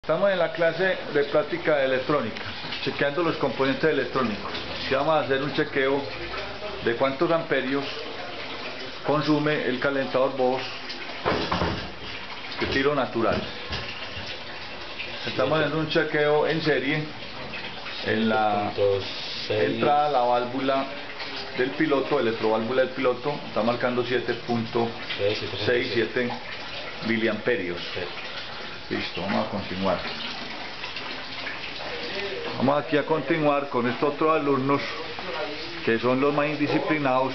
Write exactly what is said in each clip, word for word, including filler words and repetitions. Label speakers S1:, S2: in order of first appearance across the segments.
S1: Estamos en la clase de práctica de electrónica, chequeando los componentes electrónicos. Y vamos a hacer un chequeo de cuántos amperios consume el calentador Bosch de tiro natural. Estamos haciendo un chequeo en serie en la entrada a la válvula del piloto, electroválvula del piloto, está marcando siete punto sesenta y siete miliamperios. Listo, vamos a continuar. Vamos aquí a continuar con estos otros alumnos que son los más indisciplinados.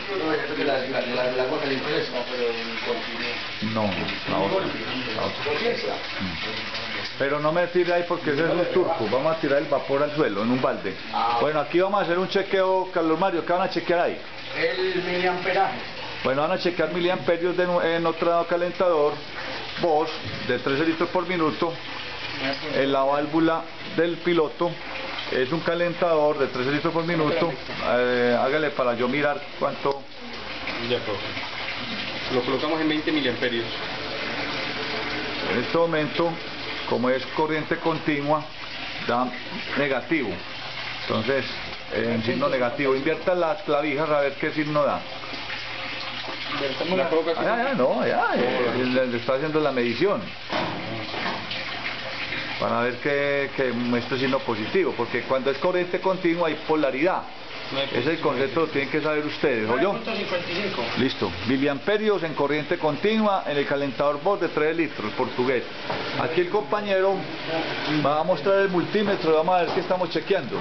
S1: No, la otra, la otra. Pero no me tire ahí porque ese es un turco. Vamos a tirar el vapor al suelo en un balde. Bueno, aquí vamos a hacer un chequeo, Carlos Mario. ¿Qué van a chequear ahí?
S2: El miliamperaje.
S1: Bueno, van a chequear miliamperios de, en otro calentador Bosch de trece litros por minuto. En la válvula del piloto es un calentador de trece litros por minuto. Eh, hágale para yo mirar cuánto.
S3: Ya, profe. Lo colocamos en veinte miliamperios.
S1: En este momento, como es corriente continua, da negativo. Entonces, en signo negativo, invierta las clavijas a ver qué signo da.
S3: La coloca aquí.
S1: Ah, ya, no, ya, eh, le, le está haciendo la medición para ver que, que muestre signo positivo, porque cuando es corriente continua hay polaridad. Ese es el concepto, lo tienen que saber ustedes, ¿oyó? Listo, miliamperios en corriente continua en el calentador Bosch de tres litros, portugués. Aquí el compañero va a mostrar el multímetro, vamos a ver qué estamos chequeando.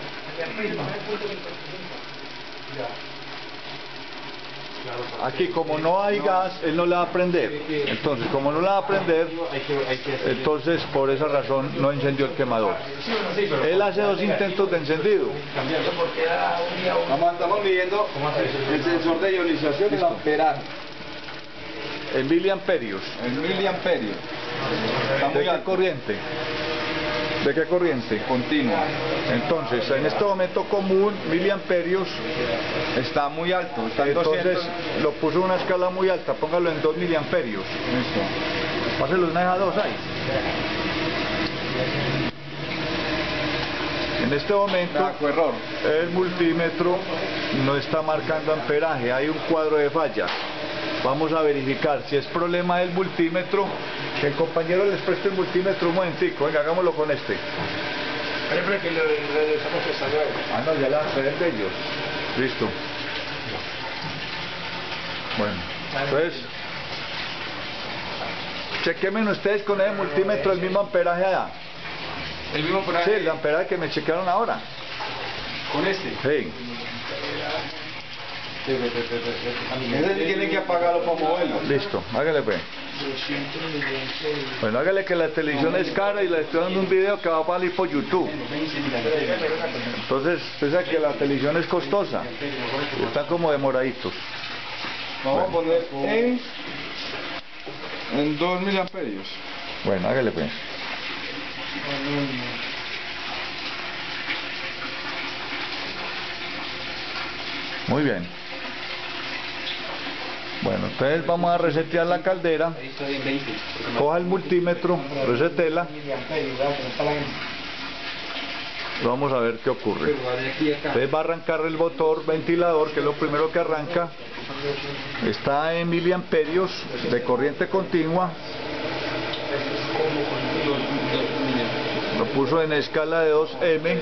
S1: Aquí, como no hay gas, él no la va a prender. Entonces, como no la va a prender, entonces por esa razón no encendió el quemador. Él hace dos intentos de encendido.
S2: Estamos midiendo el sensor de ionización y el amperaje.
S1: En miliamperios.
S2: En miliamperios.
S1: ¿De qué corriente? ¿De qué corriente?
S2: Continua.
S1: Entonces, en este momento común, miliamperios.
S2: Está muy alto. Está en
S1: Entonces,
S2: doscientos.
S1: lo puso en una escala muy alta, póngalo en dos miliamperios.
S2: Listo.
S1: Páselo una a dos ahí. En este momento,
S2: Bajo error.
S1: el multímetro no está marcando amperaje, hay un cuadro de falla. Vamos a verificar si es problema del multímetro. Que el compañero les preste el multímetro un momentico. Venga, hagámoslo con este.
S2: Siempre que le regresamos esta llave.
S1: Ah, no, ya la traen de ellos. Listo. Bueno, entonces, chequemen ustedes con el multímetro el mismo amperaje allá.
S2: El mismo por ahí.
S1: Sí, el amperaje que me chequearon ahora.
S2: Con este.
S1: Sí.
S2: Ese tiene que apagarlo para moverlo.
S1: Listo, hágale pues. Bueno, hágale que la televisión es cara y le estoy dando un video que va a salir por YouTube. Entonces, usted sabe que la televisión es costosa. Están como demoraditos.
S2: Vamos a poner en, en dos miliamperios.
S1: Bueno, hágale pues. Muy bien. Bueno, entonces vamos a resetear la caldera. Coja el multímetro, resetela. Vamos a ver qué ocurre. Entonces va a arrancar el motor ventilador, que es lo primero que arranca. Está en miliamperios de corriente continua. Lo puso en escala de dos eme.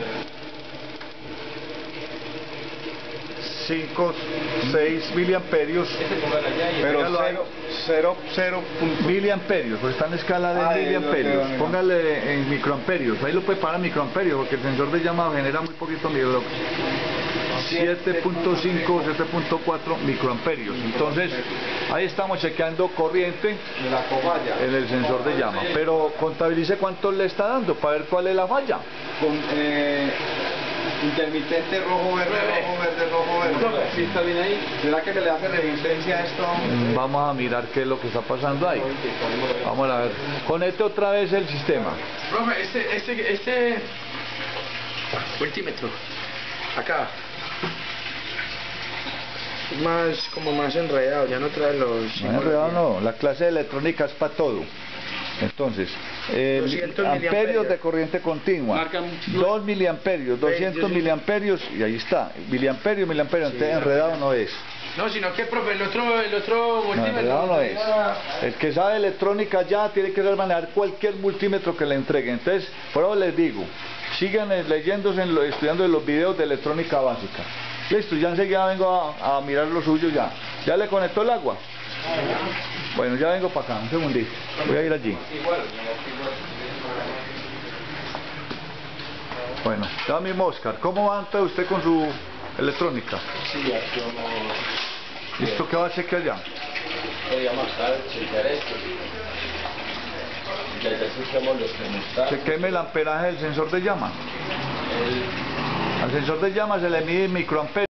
S1: cinco, seis miliamperios,
S2: Pero cero, cero, cero
S1: miliamperios, pues está en escala de
S2: Ah,
S1: miliamperios.
S2: no, no, no.
S1: Póngale en microamperios, ahí lo puede parar microamperios, porque el sensor de llamado genera muy poquito micro. siete punto cinco, siete punto cuatro microamperios. Entonces, ahí estamos chequeando corriente
S2: de la cobaya.
S1: en el sensor de llama. Pero contabilice cuánto le está dando para ver cuál es la falla.
S2: Con eh, intermitente rojo, verde, rojo, verde, rojo, verde.
S3: ¿Sí está bien ahí?
S2: ¿Será que se le hace resistencia a esto?
S1: Vamos a mirar qué es lo que está pasando ahí. Vamos a ver. Conecte otra vez el sistema.
S3: Profe, este, este, este multímetro, acá, más, como más enredado, ya no trae los...
S1: No, enredado no, la clase de electrónica es para todo. Entonces, eh,
S4: doscientos
S1: amperios
S4: miliamperios.
S1: de corriente continua,
S3: Marcan
S1: dos miliamperios, doscientos miliamperios, y ahí está, miliamperio, miliamperio, entonces enredado no es.
S4: No, sino que, profe, el otro, el otro
S1: No,
S4: multímetro.
S1: enredado no es. El que sabe electrónica ya tiene que saber manejar cualquier multímetro que le entreguen. Entonces, por ahora les digo, sigan eh, leyéndose, en lo- estudiando los videos de electrónica básica. Listo, ya enseguida vengo a, a mirar lo suyo ya. ¿Ya le conectó el agua? Bueno, ya vengo para acá, un segundito. Voy a ir allí. Bueno, ya mismo Oscar, ¿cómo va entonces usted con su electrónica?
S2: Sí, aquí vamos
S1: ¿Listo que va a chequear ya?
S2: a marcar, chequear esto. Ya ya chequeamos los termostatos.
S1: Chequeme el amperaje del sensor de llama.
S2: El-
S1: Al sensor de llama se le mide en microamperios.